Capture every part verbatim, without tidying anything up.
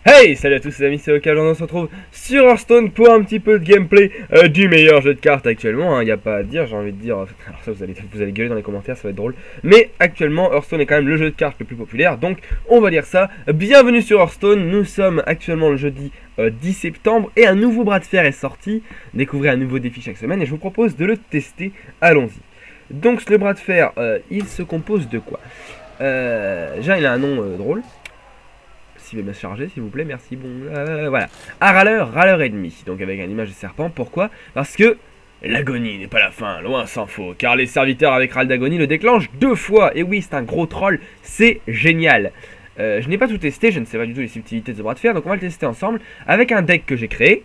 Hey, salut à tous les amis, c'est Oka, on se retrouve sur Hearthstone pour un petit peu de gameplay euh, du meilleur jeu de cartes actuellement, il hein, n'y a pas à dire, j'ai envie de dire, alors ça vous allez, vous allez gueuler dans les commentaires, ça va être drôle, mais actuellement Hearthstone est quand même le jeu de cartes le plus populaire, donc on va dire ça. Bienvenue sur Hearthstone, nous sommes actuellement le jeudi euh, dix septembre et un nouveau bras de fer est sorti, découvrez un nouveau défi chaque semaine et je vous propose de le tester, allons-y. Donc le bras de fer, euh, il se compose de quoi euh, Déjà il a un nom euh, drôle. S'il veut bien se charger, s'il vous plaît, merci. Bon, euh, voilà. À râleur, râleur ennemi. Donc avec une image de serpent. Pourquoi? Parce que l'agonie n'est pas la fin, loin s'en faut. Car les serviteurs avec râle d'agonie le déclenchent deux fois. Et oui, c'est un gros troll, c'est génial. Euh, je n'ai pas tout testé, je ne sais pas du tout les subtilités de ce bras de fer. Donc on va le tester ensemble avec un deck que j'ai créé.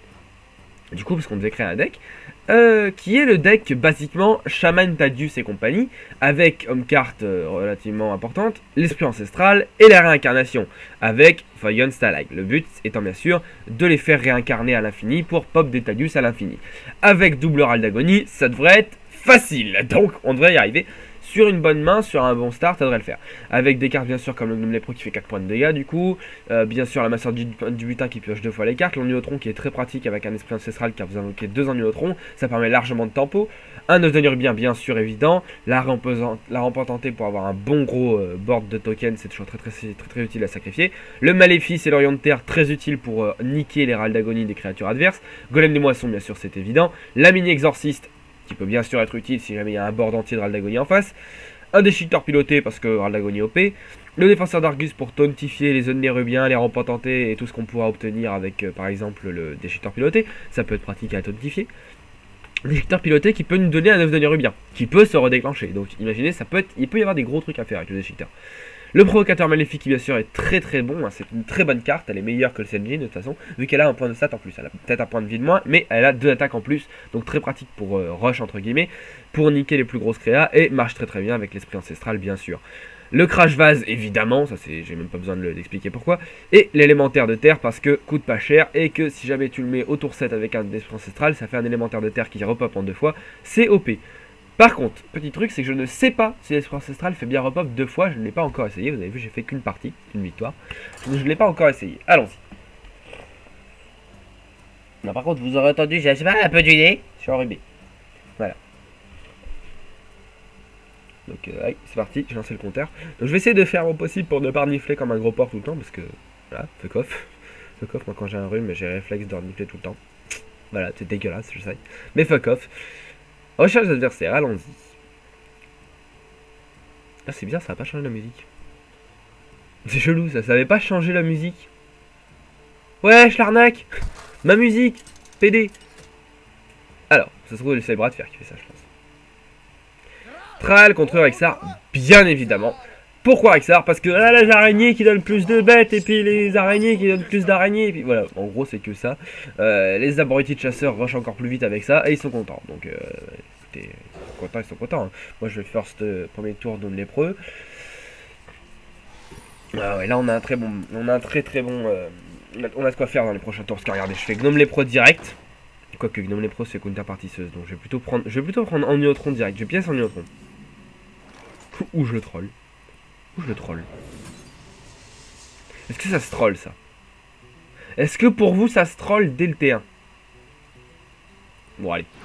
Du coup, parce qu'on devait créer un deck. Euh, qui est le deck basiquement Shaman, Tadius et compagnie, avec comme carte euh, relativement importante l'esprit ancestral et la réincarnation, avec Voyant Stalag. Le but étant bien sûr de les faire réincarner à l'infini pour pop des Tadius à l'infini. Avec double râle d'agonie, ça devrait être facile, donc on devrait y arriver. Sur une bonne main, sur un bon start, ça devrait le faire. Avec des cartes bien sûr comme le Gnome Lépreux qui fait quatre points de dégâts du coup. Euh, bien sûr la masseur du, du butin qui pioche deux fois les cartes. L'Ennuyotron qui est très pratique avec un esprit ancestral car vous invoquez deux Ennuyotron. Ça permet largement de tempo. Un œuf de Nurubien bien sûr évident. La Rampantantée pour avoir un bon gros euh, board de tokens, c'est toujours très très, très très très utile à sacrifier. Le Maléfice et l'Orient de Terre très utile pour euh, niquer les râles d'agonie des créatures adverses. Golem des Moissons bien sûr c'est évident. La Mini Exorciste qui peut bien sûr être utile si jamais il y a un board entier de râle d'agonie en face. Un déchiqueteur piloté parce que râle d'agonie O P. Le défenseur d'Argus pour tauntifier les zones nérubiens, les rampantantés et tout ce qu'on pourra obtenir avec euh, par exemple le déchiqueteur piloté. Ça peut être pratique à tauntifier. Le déchiqueteur piloté qui peut nous donner un œuf de nérubien qui peut se redéclencher. Donc imaginez, ça peut être, il peut y avoir des gros trucs à faire avec le déchiqueteur. Le provocateur maléfique qui bien sûr est très très bon, hein, c'est une très bonne carte, elle est meilleure que le Senjin de toute façon, vu qu'elle a un point de stat en plus, elle a peut-être un point de vie de moins, mais elle a deux attaques en plus, donc très pratique pour euh, rush entre guillemets, pour niquer les plus grosses créas, et marche très très bien avec l'esprit ancestral bien sûr. Le crash vase évidemment, ça c'est, j'ai même pas besoin d'expliquer pourquoi, et l'élémentaire de terre parce que coûte pas cher, et que si jamais tu le mets au tour sept avec un esprit ancestral, ça fait un élémentaire de terre qui repop en deux fois, c'est O P. Par contre, petit truc, c'est que je ne sais pas si l'esprit ancestral fait bien repop deux fois, je ne l'ai pas encore essayé, vous avez vu j'ai fait qu'une partie, une victoire, donc je ne l'ai pas encore essayé, allons-y. Non, par contre vous aurez entendu, je sais pas, un peu du nez, je suis enrhumé, voilà. Donc euh, allez, c'est parti, j'ai lancé le compteur, donc je vais essayer de faire mon possible pour ne pas renifler comme un gros porc tout le temps, parce que, voilà, fuck off, fuck off, moi quand j'ai un rhume, j'ai réflexe de renifler tout le temps, voilà, c'est dégueulasse, je sais, mais fuck off. Recherche d'adversaires, allons-y. Ah c'est bizarre, ça n'a pas changé la musique. C'est chelou, ça, ça n'avait pas changé la musique. Ouais, je l'arnaque. Ma musique, P D. Alors, ça se trouve c'est le bras de fer qui fait ça, je pense. Tral contre Rexxar, bien évidemment. Pourquoi Rexxar? Parce que là, les araignées qui donnent plus de bêtes, et puis les araignées qui donnent plus d'araignées, et puis voilà, en gros c'est que ça. Euh, les abrutis de chasseurs rushent encore plus vite avec ça, et ils sont contents. Donc, euh, écoutez, ils sont contents, ils sont contents. Hein. Moi je vais first euh, premier tour Gnome Lépreux. Ah ouais, là on a un très bon, on a un très très bon, euh, on a de quoi faire dans les prochains tours. Parce que regardez, je fais Gnome Lépreux direct. Quoique Gnome Lépreux c'est counterpartisseuse, donc je vais plutôt prendre, je vais plutôt prendre Ennuyotron direct. Je pièce Ennuyotron. Ou je le troll. Ou je le troll. Est-ce que ça se troll ça? Est-ce que pour vous ça se troll dès le T un? Bon allez.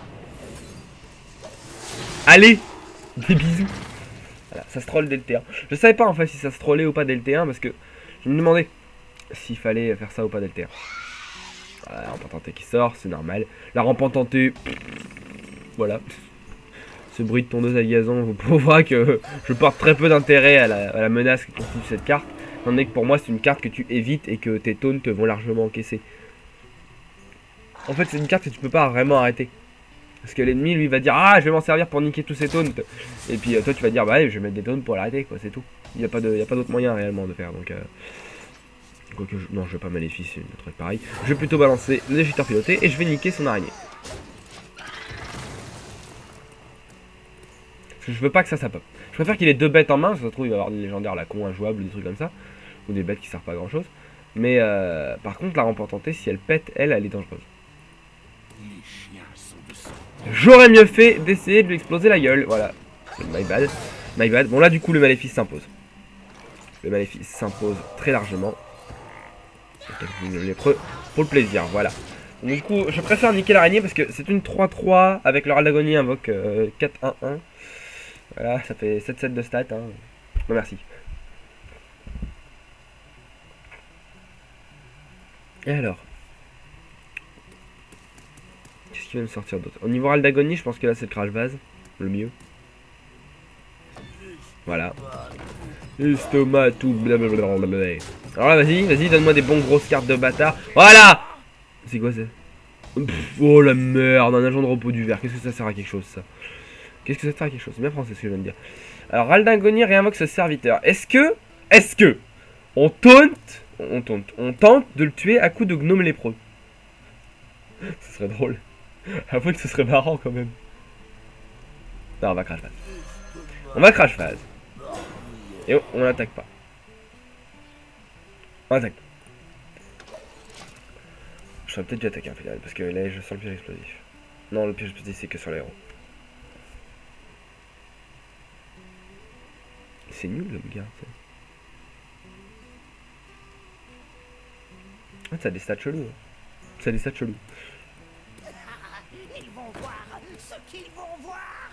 Allez. Des bisous. Voilà, ça se troll dès le T un. Je savais pas en fait si ça se trollait ou pas dès le T un parce que je me demandais s'il fallait faire ça ou pas dès le T un. Voilà, la Rampantantée qui sort, c'est normal. La Rampantantée. Voilà. Ce bruit de tondeuse à gazon vous prouvera que je porte très peu d'intérêt à, à la menace que constitue cette carte. Étant donné que pour moi c'est une carte que tu évites et que tes taunts te vont largement encaisser. En fait c'est une carte que tu peux pas vraiment arrêter. Parce que l'ennemi lui va dire ah je vais m'en servir pour niquer tous ces taunts. Et puis euh, toi tu vas dire bah ouais, je vais mettre des taunts pour l'arrêter quoi, c'est tout. Il n'y a pas d'autre moyen réellement de faire donc... Euh... Quoique je... Non je vais pas Maléfice, c'est un truc pareil. Je vais plutôt balancer le déchiqueteur piloté et je vais niquer son araignée. Je veux pas que ça, ça pop. Je préfère qu'il ait deux bêtes en main, ça se trouve il va y avoir des légendaires la con injouable, des trucs comme ça. Ou des bêtes qui servent pas à grand chose. Mais euh, par contre la Rampantantée, si elle pète, elle, elle est dangereuse. J'aurais mieux fait d'essayer de lui exploser la gueule, voilà. My bad. My bad. Bon là du coup le Maléfice s'impose. Le Maléfice s'impose très largement. Les preux pour le plaisir, voilà. Donc, du coup, je préfère niquer l'araignée parce que c'est une trois trois avec le râle d'agonie invoque euh, quatre un un. Voilà, ça fait sept sept de stats. Hein. Non, merci. Et alors, qu'est-ce qui va me sortir d'autre? Au niveau râle d'agonie, je pense que là c'est le crash vase, le mieux. Voilà. Estomac tout blablabla. Alors là, vas-y, vas-y, donne-moi des bons grosses cartes de bâtard. Voilà. C'est quoi ça? Oh la merde, un agent de repos du verre. Qu'est-ce que ça sert à quelque chose ça? Qu'est-ce que ça sert à quelque chose? C'est bien français ce que je viens de dire. Alors, râle d'agonie réinvoque ce serviteur. Est-ce que, est-ce que, on taunt, on tente, on tente de le tuer à coups de gnome lépreux? Ce serait drôle. Avouez que ce serait marrant quand même. Non, on va crash phase. On va crash phase. Et on, on l'attaque pas. On attaque. Je serais peut-être dû attaquer un final parce que là je sens le piège explosif. Non, le piège explosif c'est que sur les héros. C'est nul le gars. Ah, ça a des stats chelous. Ça a des stats chelous. Ils vont voir ce qu'ils vont voir.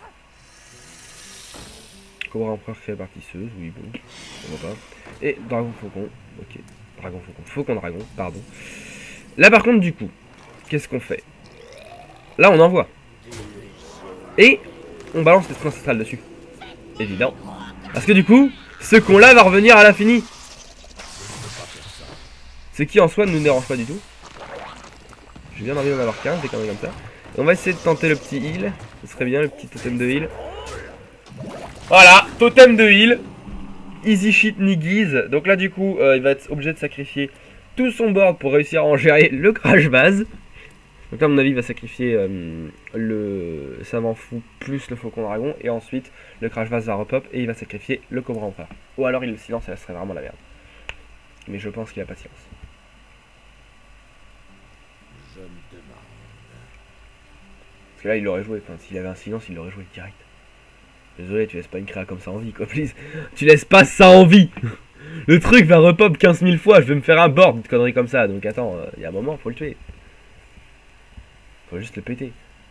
Cobra empereur fait bâtisseuse, oui bon, on va pas. Et dragon faucon, ok. Dragon faucon, faucon dragon, pardon. Là par contre du coup, qu'est-ce qu'on fait? Là on envoie. Et on balance l'esprit ancestral dessus. Évident. Parce que du coup, ce con là va revenir à l'infini. Ce qui en soi ne nous dérange pas du tout. J'ai bien envie d'en avoir quinze, des conneries comme ça. Et on va essayer de tenter le petit heal. Ce serait bien le petit totem de heal. Voilà, totem de heal. Easy shit niggies. Donc là du coup, euh, il va être obligé de sacrifier tout son board pour réussir à en gérer le crash vase. Donc là à mon avis il va sacrifier euh, le savant fou plus le faucon dragon. Et ensuite le crash vase va repop et il va sacrifier le cobra empereur. Ou alors il le silence et là ce serait vraiment la merde. Mais je pense qu'il a pas de silence. Je me demande. Parce que là il l'aurait joué, enfin, s'il avait un silence il l'aurait joué direct. Désolé, tu laisses pas une créa comme ça en vie quoi, please. Tu laisses pas ça en vie. Le truc va repop quinze mille fois, je vais me faire un board de conneries comme ça. Donc attends, il euh, y a un moment, faut le tuer. Faut juste le péter.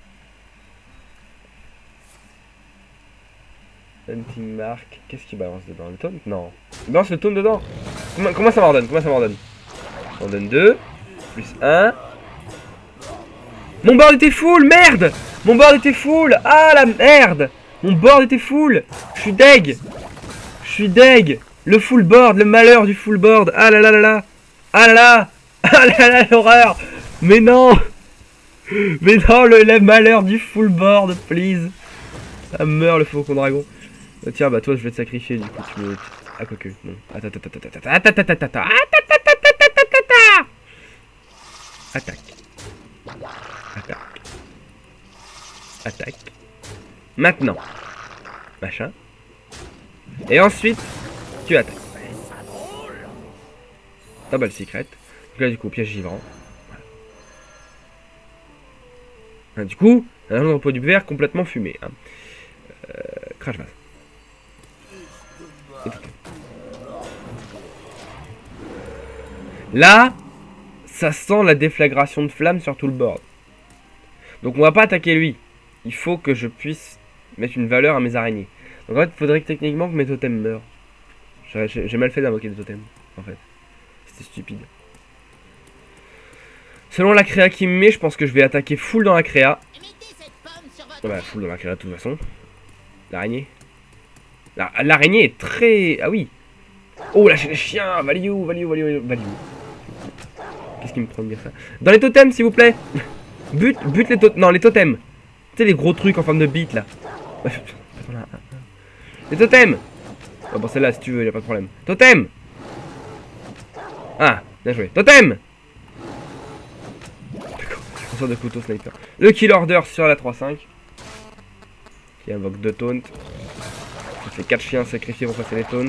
Hunting mark, qu'est-ce qu'il balance dedans? Le taunt? Non. Il balance le taunt dedans. Comment, comment ça m'ordonne? Comment ça m'ordonne? On donne deux, plus un. Mon board était full, merde! Mon board était full! Ah la merde! Mon board était full! Je suis deg! Je suis deg! Le full board, le malheur du full board! Ah là là là là! Ah là là! Ah là là l'horreur! Mais non! Mais non, le, le malheur du full board, please! Ah meurt le faucon dragon! Oh, tiens, bah toi je vais te sacrifier du coup, tu me... Ah quoique, non. Attends, attends, attends, attends, attends, attends, attends, attends, attends, attaque. Attaque. Attaque. Maintenant. Machin. Et ensuite, tu attaques. Ah bah le secret. Donc là du coup, piège givrant. Voilà. Ah, du coup, un repos du verre complètement fumé. Hein. Euh, crash vase. Là, ça sent la déflagration de flamme sur tout le board. Donc on va pas attaquer lui. Il faut que je puisse mettre une valeur à mes araignées. Donc en fait, il faudrait que techniquement que mes totems meurent. J'ai mal fait d'invoquer des totems, en fait. C'était stupide. Selon la créa qui me met, je pense que je vais attaquer full dans la créa. Oh bah, full dans la créa de toute façon. L'araignée. L'araignée est très... Ah oui. Oh là, j'ai les chiens. Value, value, value, value. Qu'est-ce qui me prend de dire ça? Dans les totems, s'il vous plaît. Bute, bute les totems. Non, les totems. Tu sais, les gros trucs en forme de bite, là. Les totems. Oh, bon, celle-là, si tu veux, y a pas de problème. Totem. Ah, bien joué. Totem. D'accord, on sort de couteau sniper. Le kill order sur la trois cinq. Qui invoque deux taunts. Ça fait quatre chiens sacrifiés pour passer les taunts.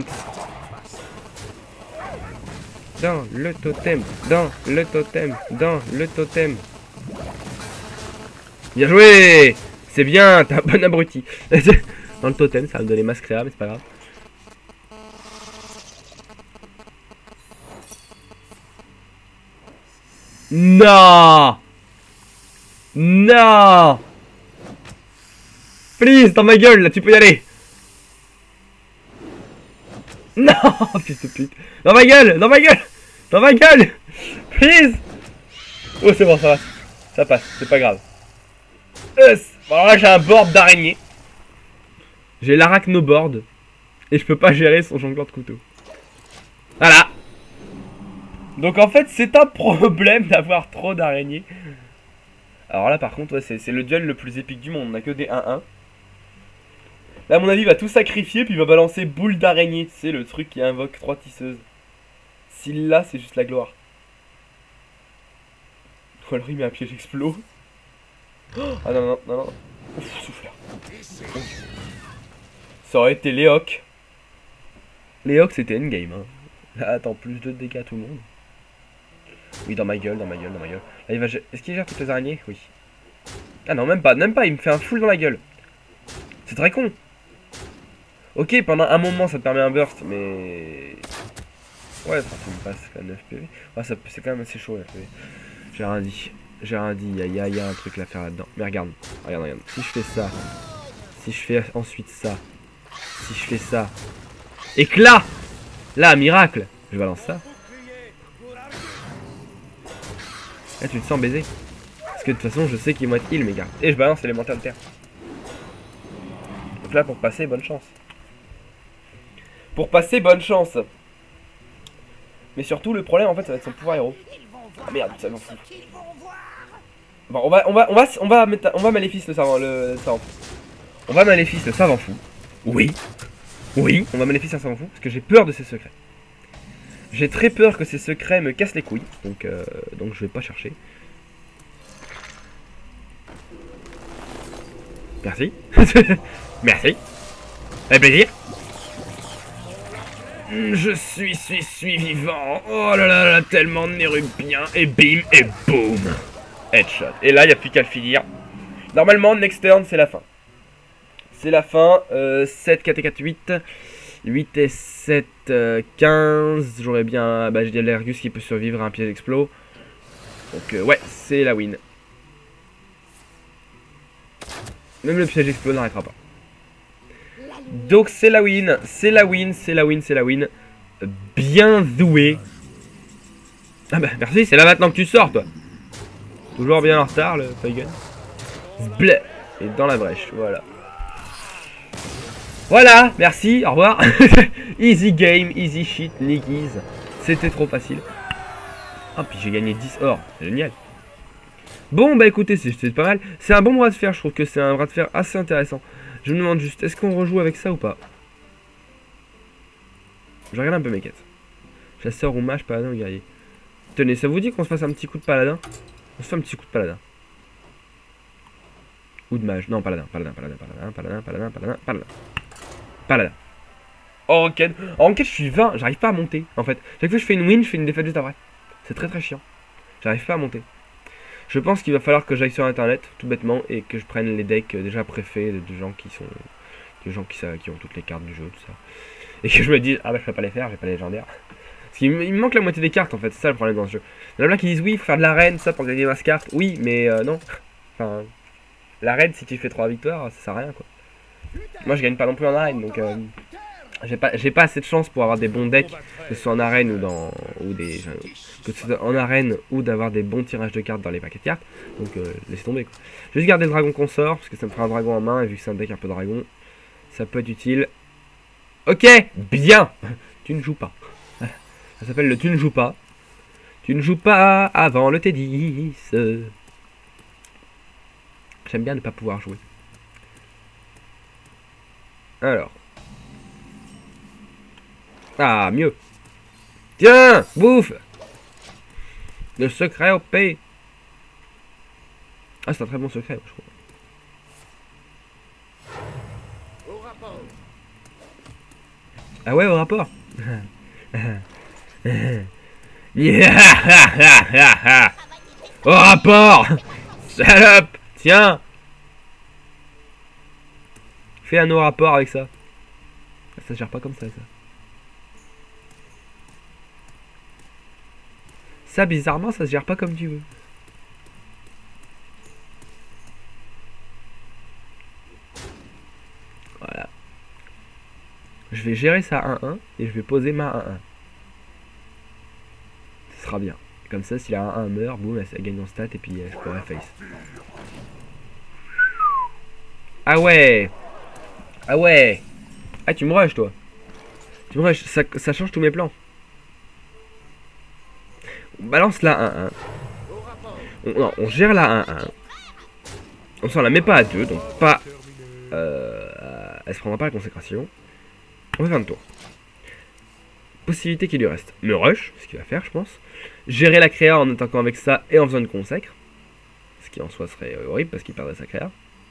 Dans le totem, dans le totem, dans le totem. Bien joué. C'est bien, t'es un bon abruti. Dans le totem, ça va me donner masse créa, mais c'est pas grave. Non. Non. Please, dans ma gueule, là, tu peux y aller. Non, fils de pute. Dans ma gueule, dans ma gueule. Dans ma gueule. Please. Oh, c'est bon, ça va. Ça passe, c'est pas grave. Yes. Bon, alors là, j'ai un board d'araignée. J'ai l'arachnoboard. Et je peux pas gérer son jongleur de couteau. Voilà. Donc en fait, c'est un problème d'avoir trop d'araignées. Alors là, par contre, ouais, c'est le duel le plus épique du monde. On a que des un un. Là, à mon avis, il va tout sacrifier, puis il va balancer boule d'araignée. C'est le truc qui invoque trois tisseuses. S'il l'a, c'est juste la gloire. Ou alors il met un piège explos. Oh, ah non, non, non, non. Ouf, souffle. Ça aurait été Léoc. Léoc, c'était endgame. Hein. Là, attends, plus de dégâts à tout le monde. Oui, dans ma gueule, dans ma gueule, dans ma gueule. Là, il va... Est-ce qu'il gère toutes les araignées? Oui. Ah non, même pas, même pas, il me fait un full dans la gueule. C'est très con. Ok, pendant un moment, ça te permet un burst, mais... Ouais, ça me passe quand même neuf P V. Ouais, c'est quand même assez chaud, neuf P V. J'ai rien dit. J'ai rien dit, il y a, y a un truc à faire là-dedans. Mais regarde, regarde, regarde. Si je fais ça, si je fais ensuite ça, si je fais ça, éclat. Là, miracle. Je balance ça. Là, tu te sens baiser. Parce que de toute façon, je sais qu'ils vont être heal, mes gars. Et je balance l'élémentaire de terre. Donc là, pour passer, bonne chance. Pour passer, bonne chance. Mais surtout, le problème, en fait, ça va être son pouvoir héros. Ah merde, ça m'en fout. Bon, on va, on va, on va, on va mettre, on va Maléfice le savant, le, le savant fou. On va Maléfice le savant fou. Oui. Oui, on va Maléfice un savant fou, parce que j'ai peur de ses secrets. J'ai très peur que ces secrets me cassent les couilles, donc, euh, donc je vais pas chercher. Merci. Merci. Avec plaisir. Je suis, suis, suis vivant. Oh là là là, tellement nérubien. Et bim, et boum. Headshot. Et là, il n'y a plus qu'à le finir. Normalement, next turn, c'est la fin. C'est la fin. Euh, sept, quatre et quatre, huit. huit et sept, euh, quinze. J'aurais bien... Bah, j'ai l'Ergus qui peut survivre à un piège explos. Donc, euh, ouais, c'est la win. Même le piège explos n'arrêtera pas. Donc, c'est la win. C'est la win, c'est la win, c'est la win. Bien doué. Ah bah, merci, c'est là maintenant que tu sors, toi. Toujours bien en retard, le Feigen. Bleh. Et dans la brèche, voilà. Voilà, merci, au revoir. Easy game, easy shit, niggies. C'était trop facile. Ah, puis j'ai gagné dix or, génial. Bon, bah écoutez, c'est pas mal. C'est un bon bras de fer, je trouve que c'est un bras de fer assez intéressant. Je me demande juste, est-ce qu'on rejoue avec ça ou pas? Je regarde un peu mes quêtes. Chasseur ou mage, paladin ou guerrier. Tenez, ça vous dit qu'on se fasse un petit coup de paladin? On se fait un petit coup de paladin. Ou de mage. Non, paladin, paladin, paladin, paladin, paladin, paladin, paladin, paladin. Paladin. En enquête, en enquête, je suis vingt, j'arrive pas à monter, en fait. Chaque fois que je fais une win, je fais une défaite juste après. C'est très très chiant. J'arrive pas à monter. Je pense qu'il va falloir que j'aille sur internet, tout bêtement, et que je prenne les decks déjà préfaits de gens qui sont... de gens qui, qui ont toutes les cartes du jeu, tout ça. Et que je me dise, ah bah je peux pas les faire, j'ai pas les légendaires. Parce qu'il me manque la moitié des cartes en fait, c'est ça le problème dans ce jeu. Il y en a plein qui disent oui, il faut faire de l'arène, ça pour gagner masse carte. Oui, mais euh, non. Enfin, l'arène, si tu fais trois victoires, ça sert à rien quoi. Moi je gagne pas non plus en arène, donc euh, j'ai pas, j'ai pas assez de chance pour avoir des bons decks, que ce soit en arène ou dans. ou des. que ce soit en arène ou d'avoir des bons tirages de cartes dans les paquets de cartes. Donc euh, laissez tomber quoi. Je vais juste garder le dragon qu'on sort, parce que ça me fera un dragon en main, et vu que c'est un deck un peu dragon, ça peut être utile. Ok, bien. Tu ne joues pas. Ça s'appelle le tu ne joues pas. Tu ne joues pas avant le T dix. J'aime bien ne pas pouvoir jouer. Alors. Ah, mieux. Tiens, bouffe. Le secret au P. Ah, c'est un très bon secret, je crois. Ah ouais, au rapport. Au rapport. Salope. Tiens. Fais un au rapport avec ça. Ça se gère pas comme ça, ça. Ça, bizarrement, ça se gère pas comme tu veux. Voilà. Je vais gérer ça un un et je vais poser ma un un. Ce sera bien. Comme ça, si la un un meurt, boum, elle gagne en stat et puis euh, je pourrai face. Ah ouais. Ah ouais. Ah, tu me rush, toi. Tu me rush, ça, ça change tous mes plans. On balance la un un. On, non, on gère la un un. On s'en la met pas à deux, donc pas... Euh, elle se prendra pas la consécration. On fait vingt tours. Possibilité qu'il lui reste. Me rush, ce qu'il va faire, je pense. Gérer la créa en attaquant avec ça et en faisant une consacre. Ce qui en soi serait horrible parce qu'il perdrait sa créa.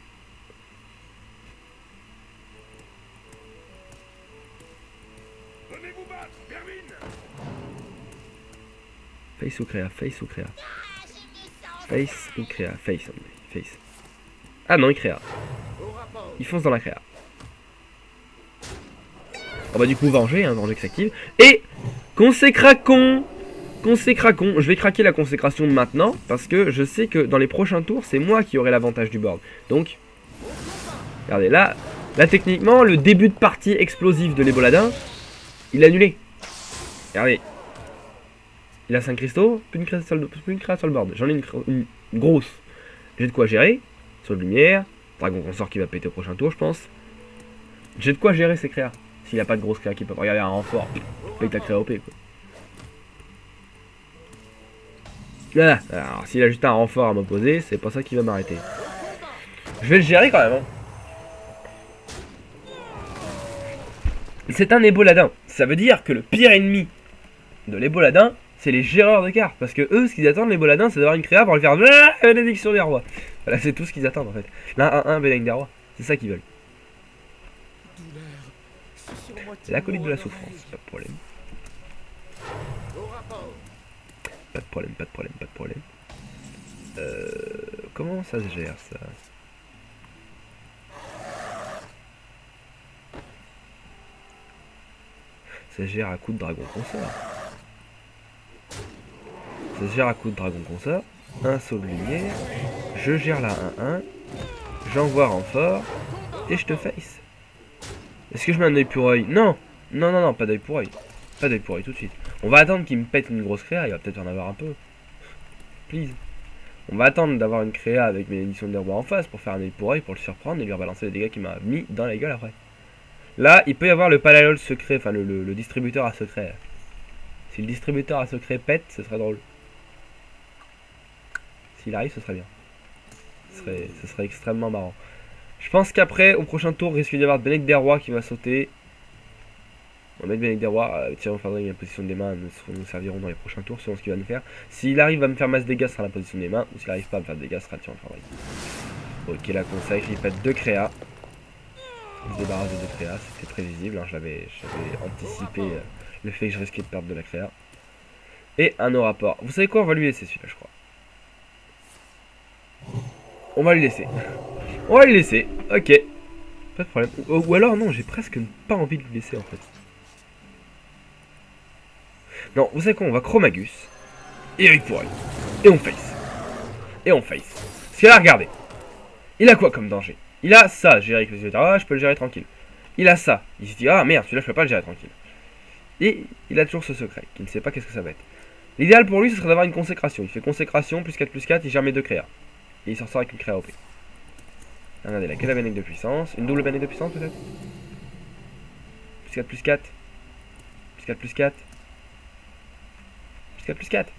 Face ou créa, face ou créa. Face ou créa, face, face. Ah non, il créa. Il fonce dans la créa. On va du coup venger, hein, venger qui s'active. Et consécracon. Consécracon. Je vais craquer la consécration maintenant parce que je sais que dans les prochains tours, c'est moi qui aurai l'avantage du board. Donc, regardez, là, là techniquement, le début de partie explosif de l'Eboladin, il est annulé. Regardez. Il a cinq cristaux, plus une créa sur le, plus une créa sur le board. J'en ai une, une, une grosse. J'ai de quoi gérer. Sur de lumière. Dragon consort qui va péter au prochain tour, je pense. J'ai de quoi gérer ces créas. S'il a pas de grosse créa qui peut regarder un renfort. Avec la créa O P, quoi. Voilà. Alors, s'il a juste un renfort à m'opposer, c'est pas ça qui va m'arrêter. Je vais le gérer quand même. Hein. C'est un Eboladin. Ça veut dire que le pire ennemi de l'Eboladin, c'est les géreurs de cartes. Parce que eux, ce qu'ils attendent, les boladins, c'est d'avoir une créa pour le faire ah, bénédiction des rois. Voilà, c'est tout ce qu'ils attendent en fait. Là, un un, bénédiction des rois. C'est ça qu'ils veulent. L'acolyte de la souffrance, pas de problème. Pas de problème, pas de problème, pas de problème. Euh, comment ça se gère ça? Ça se gère à coup de dragon consort. Ça se gère à coup de dragon consort. Un saut de lumière. Je gère la un un. J'envoie renfort. Et je te face. Est-ce que je mets un œil pour œil? Non. Non, non, non, pas d'œil pour œil. Pas d'œil pour œil tout de suite. On va attendre qu'il me pète une grosse créa. Il va peut-être en avoir un peu. Please. On va attendre d'avoir une créa avec mes éditions de rois en face pour faire un œil pour œil, pour le surprendre et lui rebalancer les dégâts qu'il m'a mis dans la gueule après. Là, il peut y avoir le palalol secret, enfin le, le, le distributeur à secret. Si le distributeur à secret pète, ce serait drôle. S'il arrive, ce serait bien. Ce serait, ce serait extrêmement marrant. Je pense qu'après, au prochain tour, il risque d'y avoir Bénédicte des Rois qui va sauter. On va mettre Bénédicte des Rois, euh, Tyrion Fardring et la position des mains nous, nous serviront dans les prochains tours selon ce qu'il va nous faire. S'il arrive à me faire masse dégâts, ce sera la position des mains. Ou s'il n'arrive pas à me faire de dégâts, ce sera Tyrion Fardring. Ok, la consacre, il pète deux créas. Il se débarrasse de deux créas, c'était prévisible. Hein, J'avais anticipé euh, le fait que je risquais de perdre de la créa. Et un no rapport. Vous savez quoi, on va lui laisser celui-là, je crois. On va lui laisser. On va lui laisser, ok. Pas de problème. Ou, ou alors non, j'ai presque pas envie de lui laisser en fait. Non, vous savez quoi, on va Chromagus. Et Eric pour œil. Et on face. Et on face. Parce que là, regardez. Il a quoi comme danger? Il a ça, gérer avec les yeux. Ah, je peux le gérer tranquille. Il a ça. Il se dit, ah merde, celui-là, je peux pas le gérer tranquille. Et il a toujours ce secret, qui ne sait pas qu'est-ce que ça va être. L'idéal pour lui, ce serait d'avoir une consécration. Il fait consécration, plus quatre, plus quatre, il gère mes deux créas. Et il s'en sort avec une créa O P. Regardez, il a que la bénédiction de puissance. Une double bénédiction de puissance peut-être. Plus quatre, plus quatre. Plus quatre, plus quatre. Plus quatre, plus quatre.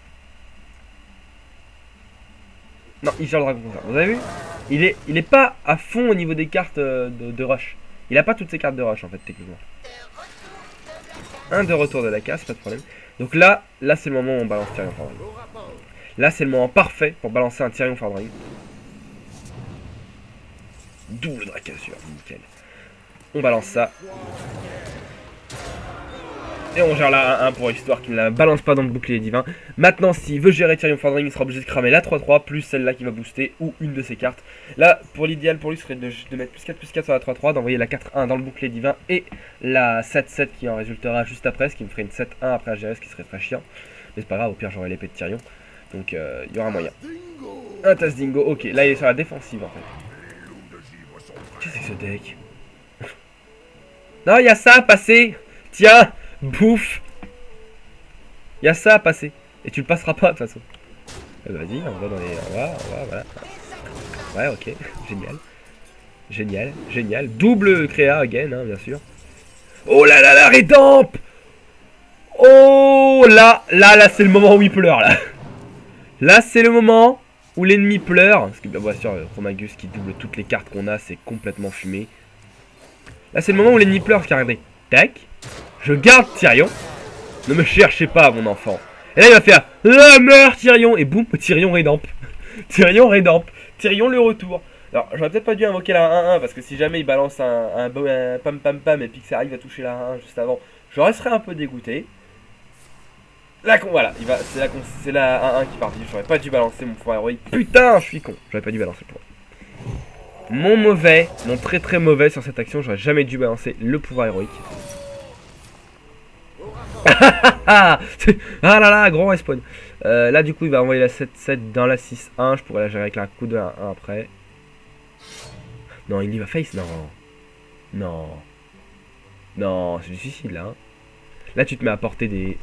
Non, il gère le dragon comme ça. Vous avez vu? Il est, il est pas à fond au niveau des cartes de, de rush. Il a pas toutes ses cartes de rush en fait, techniquement. Un de retour de la casse, pas de problème. Donc là, là c'est le moment où on balance Tyrion Fardring. Là c'est le moment parfait pour balancer un Tyrion Fardring. Double Dracazure, nickel. On balance ça. Et on gère la un un pour histoire qu'il ne la balance pas dans le bouclier divin. Maintenant, s'il veut gérer Tyrion Fardring, il sera obligé de cramer la trois trois plus celle-là qui va booster ou une de ses cartes. Là, pour l'idéal pour lui, serait de, de mettre plus quatre plus quatre sur la trois trois, d'envoyer la quatre un dans le bouclier divin et la sept sept qui en résultera juste après, ce qui me ferait une sept un après à gérer, ce qui serait très chiant. Mais c'est pas grave, au pire j'aurai l'épée de Tyrion. Donc il euh, y aura moyen. Un tasse dingo, ok, là il est sur la défensive en fait. Qu'est-ce que c'est que ce deck? Non, il y a ça à passer. Tiens, bouffe. Il y a ça à passer. Et tu le passeras pas de toute façon. Vas-y, on va dans les... On va, on va, voilà. Ouais, ok, génial. Génial, génial. Double créa again, hein, bien sûr. Oh là là, la rédempe. Oh là, là, là, c'est le moment où il pleure, là. Là, c'est le moment où l'ennemi pleure. Parce que, bah, bien sûr, Romagus qui double toutes les cartes qu'on a, c'est complètement fumé. Là, c'est le moment où l'ennemi pleure, parce qu'il regardez. Tac. Je garde Tyrion. Ne me cherchez pas, mon enfant. Et là, il va faire la meurs, Tyrion. Et boum, Tyrion rédempe. Tyrion rédempe. Tyrion le retour. Alors, j'aurais peut-être pas dû invoquer la un un, parce que si jamais il balance un, un, un, un pam pam pam et puis que ça arrive à toucher la un un juste avant, j'aurais serais un peu dégoûté. Là, voilà, il va, c'est la, c'est la un un qui part vite. J'aurais pas dû balancer mon pouvoir héroïque. Putain, je suis con. J'aurais pas dû balancer le pouvoir. Mon mauvais, mon très très mauvais sur cette action, j'aurais jamais dû balancer le pouvoir héroïque. Ah là là, grand respawn. Euh, là, du coup, il va envoyer la sept sept dans la six un. Je pourrais la gérer avec un coup de un un après. Non, il y va face. Non. Non. Non, c'est difficile là. Hein. Là, tu te mets à porter des.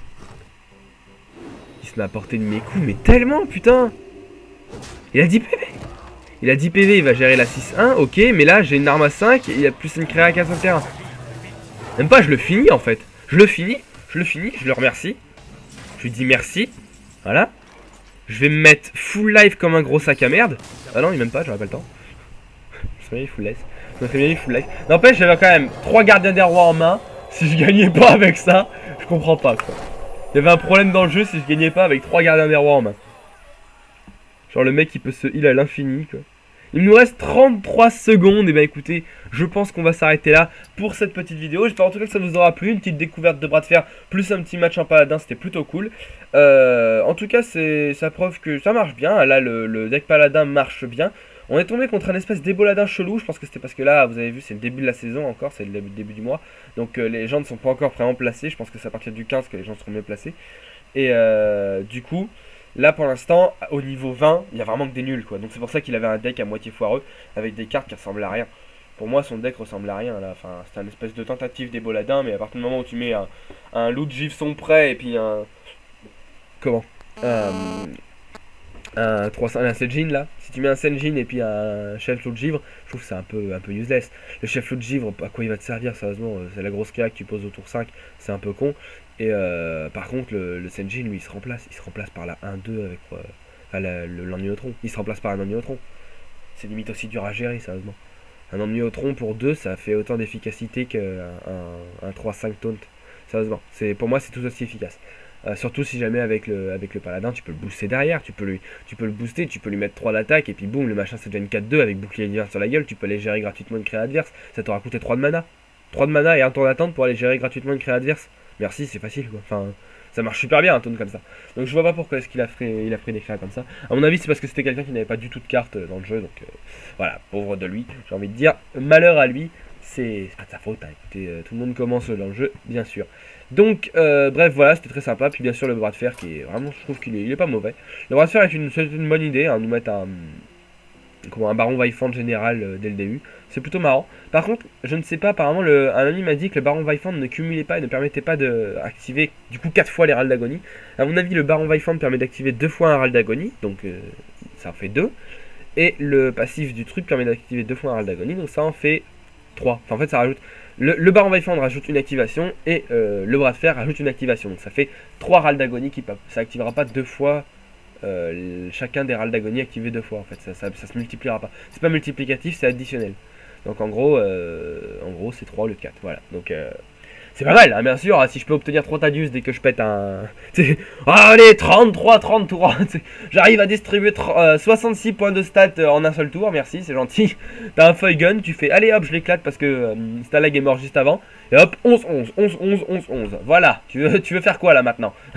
Il se met à porter de mes coups, mais tellement, putain. Il a dix P V. Il a dix P V, il va gérer la six un. Ok, mais là, j'ai une arme à cinq et il y a plus une créa à quatre sur le terrain. Même pas, je le finis en fait. Je le finis. Je le finis, je le remercie. Je lui dis merci. Voilà. Je vais me mettre full life comme un gros sac à merde. Ah non, il m'aime pas, j'aurais pas le temps. Je me fais bien full life. Je me fais bien full life. N'empêche, j'avais quand même trois gardiens des rois en main. Si je gagnais pas avec ça, je comprends pas quoi. Il y avait un problème dans le jeu si je gagnais pas avec trois gardiens des rois en main. Genre le mec il peut se heal à l'infini quoi. Il nous reste trente-trois secondes. Et ben écoutez, je pense qu'on va s'arrêter là pour cette petite vidéo. J'espère en tout cas que ça vous aura plu. Une petite découverte de bras de fer plus un petit match en paladin, c'était plutôt cool. Euh, en tout cas, c'est ça preuve que ça marche bien. Là, le, le deck paladin marche bien. On est tombé contre un espèce d'éboladin chelou. Je pense que c'était parce que là, vous avez vu, c'est le début de la saison encore. C'est le début, début du mois. Donc euh, les gens ne sont pas encore vraiment placés. Je pense que c'est à partir du quinze que les gens seront mieux placés. Et euh, du coup... Là pour l'instant, au niveau vingt, il y a vraiment que des nuls quoi. Donc c'est pour ça qu'il avait un deck à moitié foireux avec des cartes qui ressemblent à rien. Pour moi son deck ressemble à rien là. Enfin, c'est un espèce de tentative d'éboladin, mais à partir du moment où tu mets un, un loup de gifle son prêt et puis un... Comment euh, Un trois cents, un Senjin là. Si tu mets un Senjin et puis un chef loup de givre, je trouve que c'est un peu, un peu useless. Le chef loup de givre, à quoi il va te servir sérieusement? C'est la grosse créa que tu poses au tour cinq, c'est un peu con. Et euh, par contre, le, le Senjin, lui, il se remplace. Il se remplace par la un deux avec euh, enfin, la, le l'Amniotron. Il se remplace par un Amniotron. C'est limite aussi dur à gérer, sérieusement. Un Amniotron pour deux, ça fait autant d'efficacité qu'un un, un trois cinq taunt. Sérieusement. Pour moi, c'est tout aussi efficace. Euh, surtout si jamais avec le, avec le paladin, tu peux le booster derrière. Tu peux, lui, tu peux le booster, tu peux lui mettre trois d'attaque. Et puis boum, le machin, ça devient une quatre deux avec bouclier divers sur la gueule. Tu peux aller gérer gratuitement une créa adverse. Ça t'aura coûté trois de mana. trois de mana et un tour d'attente pour aller gérer gratuitement une créa adverse. Merci, c'est facile quoi. Enfin, ça marche super bien un taunt comme ça. Donc je vois pas pourquoi est-ce qu'il a pris, il a pris des créas comme ça. À mon avis, c'est parce que c'était quelqu'un qui n'avait pas du tout de cartes dans le jeu. Donc euh, voilà, pauvre de lui. J'ai envie de dire, malheur à lui. C'est pas de sa faute. Hein. Écoutez, euh, tout le monde commence dans le jeu, bien sûr. Donc euh, bref, voilà, c'était très sympa. Puis bien sûr le bras de fer qui est vraiment, je trouve qu'il est, il est pas mauvais. Le bras de fer est une, une bonne idée. Hein, nous mettre un Comment, un baron Vaifand général euh, dès le début. C'est plutôt marrant. Par contre, je ne sais pas, apparemment, le, un ami m'a dit que le baron Vaifand ne cumulait pas et ne permettait pas d'activer du coup quatre fois les râles d'agonie. À mon avis, le baron Vaifand permet d'activer deux fois un râle d'agonie, donc euh, ça en fait deux. Et le passif du truc permet d'activer deux fois un râle d'agonie, donc ça en fait trois. Enfin, en fait, ça rajoute. Le, le baron Vaifand rajoute une activation et euh, le bras de fer rajoute une activation. Donc ça fait trois râles d'agonie qui ça activera pas deux fois. Euh, chacun des râles d'agonie activé deux fois en fait, ça, ça, ça se multipliera pas. C'est pas multiplicatif, c'est additionnel. Donc en gros, euh, en gros c'est trois au lieu de quatre. Voilà, donc euh, c'est pas mal, hein, bien sûr. Si je peux obtenir trois Tadius dès que je pète un... Allez, trente-trois, trente tours. J'arrive à distribuer euh, soixante-six points de stats en un seul tour, merci, c'est gentil. T'as un feuille gun, tu fais, allez hop, je l'éclate parce que euh, Stalag est mort juste avant. Et hop, onze, onze, onze, onze, onze, onze. Voilà, tu veux, tu veux faire quoi là maintenant?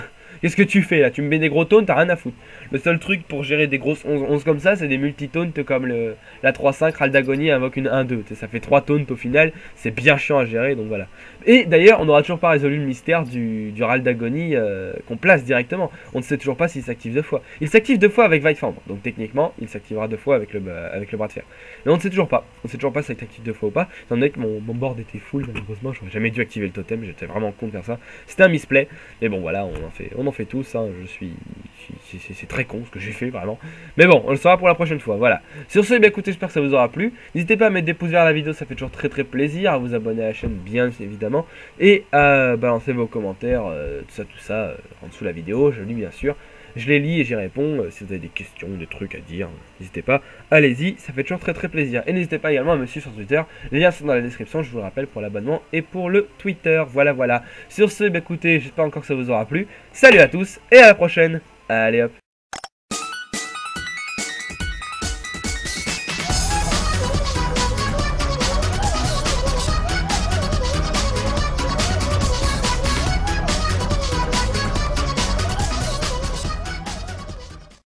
Qu'est-ce que tu fais là? Tu me mets des gros taunts, t'as rien à foutre. Le seul truc pour gérer des grosses onze onze comme ça, c'est des multi-taunts comme le, la trois cinq, Raldagoni invoque une un deux. Ça fait trois taunts au final, c'est bien chiant à gérer, donc voilà. Et d'ailleurs, on n'aura toujours pas résolu le mystère du, du Raldagoni euh, qu'on place directement. On ne sait toujours pas s'il s'active deux fois. Il s'active deux fois avec Vivefendre, donc techniquement, il s'activera deux fois avec le, euh, avec le bras de fer. Mais on ne sait toujours pas. On ne sait toujours pas s'il s'active deux fois ou pas. Étant donné que mon, mon board était full, malheureusement, j'aurais jamais dû activer le totem, j'étais vraiment con de faire ça. C'était un misplay, mais bon, voilà, on en fait, on en fait tous. Hein. Je suis, c'est très con ce que j'ai fait vraiment. Mais bon, on le saura pour la prochaine fois. Voilà. Sur ce, eh bien, écoutez, j'espère que ça vous aura plu. N'hésitez pas à mettre des pouces vers la vidéo, ça fait toujours très très plaisir. À vous abonner à la chaîne, bien évidemment, et à balancer vos commentaires, euh, tout ça, tout ça, euh, en dessous de la vidéo. Je lis bien sûr. Je les lis et j'y réponds. Euh, si vous avez des questions, des trucs à dire, n'hésitez pas. Allez-y, ça fait toujours très très plaisir. Et n'hésitez pas également à me suivre sur Twitter. Les liens sont dans la description, je vous le rappelle, pour l'abonnement et pour le Twitter. Voilà, voilà. Sur ce, bah, écoutez, j'espère encore que ça vous aura plu. Salut à tous et à la prochaine. Allez hop.